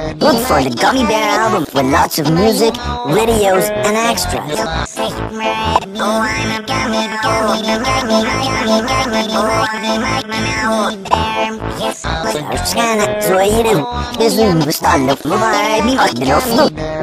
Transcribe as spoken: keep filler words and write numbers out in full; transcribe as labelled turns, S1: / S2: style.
S1: Look for the Gummy Bear album with lots of music, videos, and extras. Scan it, so you do. This room was starting to move. I be like the